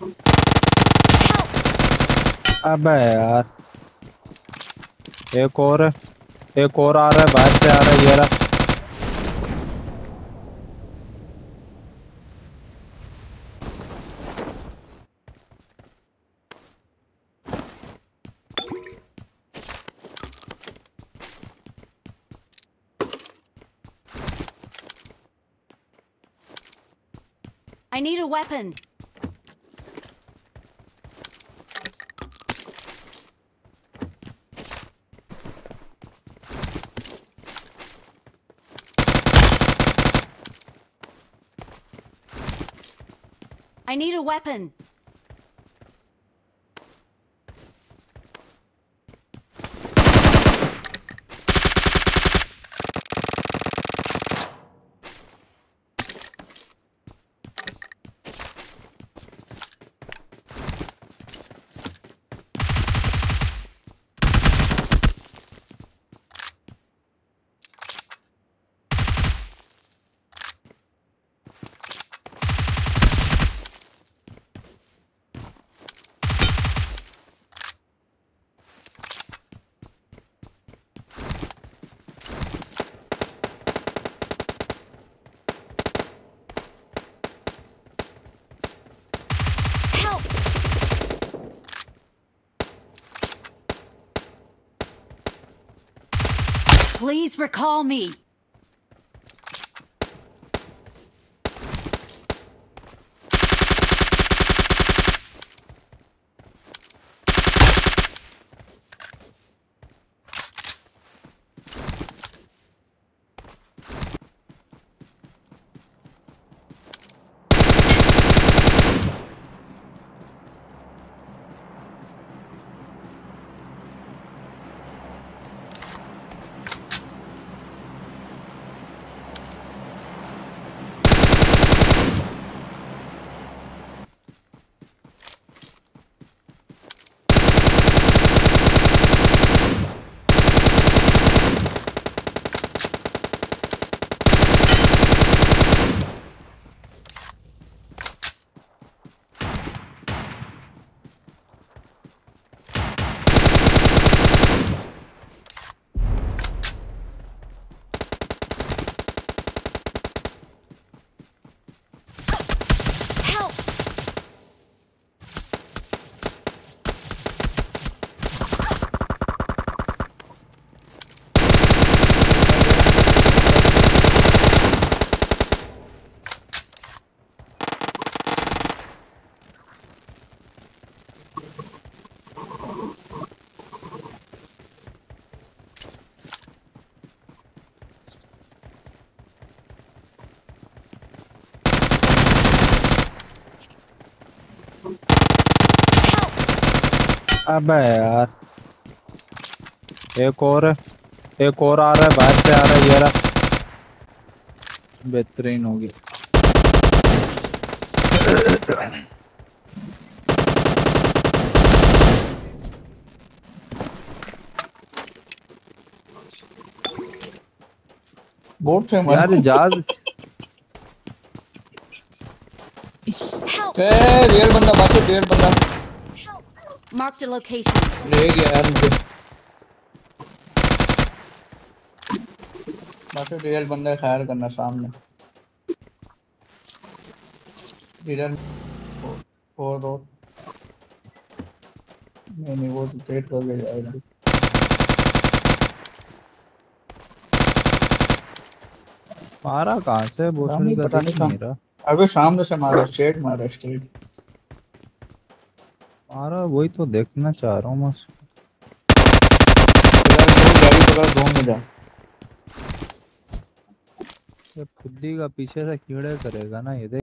अबे यार, एक और है, एक और आ रहा है, बाहर से आ रहा है ये रहा। I need a weapon. I need a weapon. Please recall me. अबे यार, एक और है, एक और आ रहा है, बाहर से आ रहा है ये रहा। बेहतरीन होगी। बोट से यार जहाज रियल बंदा बाकी रियल बंदा Marked a location. ले गया यार मुझे। बाकी रियल बंदा ख्याल करना सामने इधर और नहीं वो तो पेट हो गया जाएगा। मारा कहाँ से? भोसड़ी का पता दिख नहीं नहीं रहा। अबे सामने से मारा स्ट्रेट मारा वही तो देखना चाह रहा हूँ मैं। गाड़ी पकड़ ढूंढ में जा। ये फुद्दी का पीछे से कीड़े करेगा ना ये।